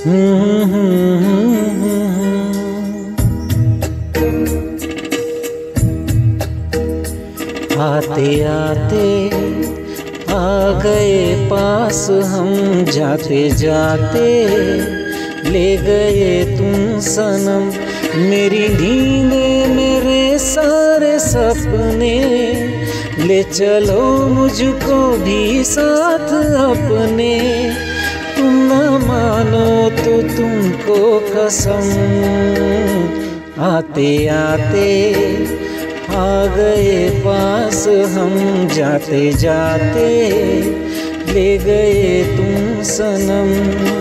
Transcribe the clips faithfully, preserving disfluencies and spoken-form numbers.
आते आते आ गए पास हम, जाते जाते ले गए तुम सनम। मेरी नींदे मेरे सारे सपने, ले चलो मुझको भी साथ अपने। तुम न मानो तो तुमको कसम, आते आते आ गए पास हम, जाते जाते ले गए तुम सनम।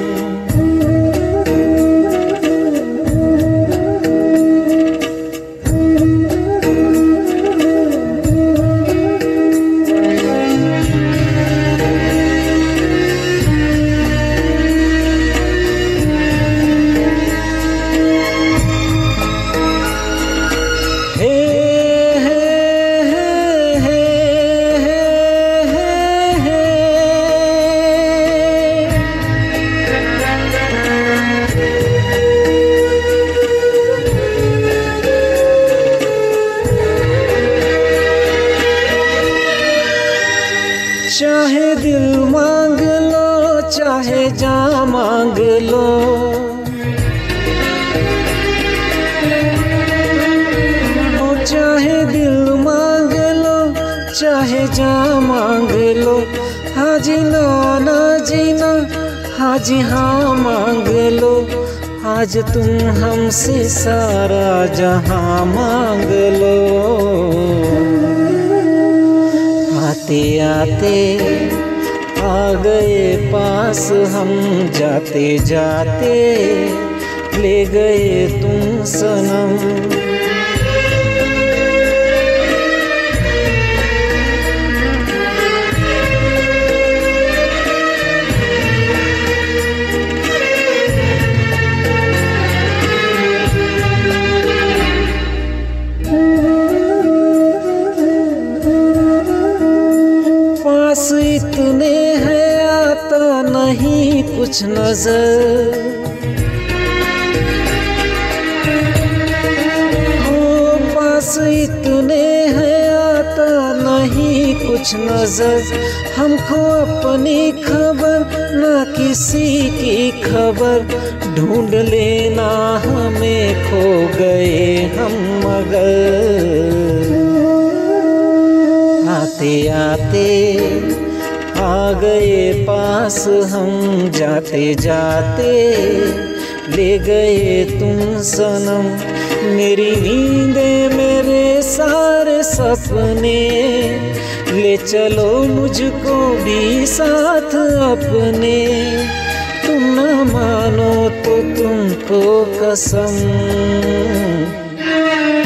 चाहे दिल मांग लो, चाहे जान मांग लो, ओ चाहे दिल मांग लो, चाहे जान मांग लो। हाजी ना ना जीना, हाजी हाँ मांग लो। आज तुम हमसे सारा जहां मांग लो। आते आते आ गए पास हम, जाते जाते ले गए तुम सनम। पास इतने हैं आता नहीं कुछ नजर, हो पास इतने हैं आता नहीं कुछ नजर। हमको अपनी खबर ना किसी की खबर, ढूंढ लेना हमें खो गए हम मगर। आते आते आ गए पास हम, जाते जाते ले गए तुम सनम। मेरी नींदे मेरे सारे सपने, ले चलो मुझको भी साथ अपने। तुम न मानो तो तुमको कसम।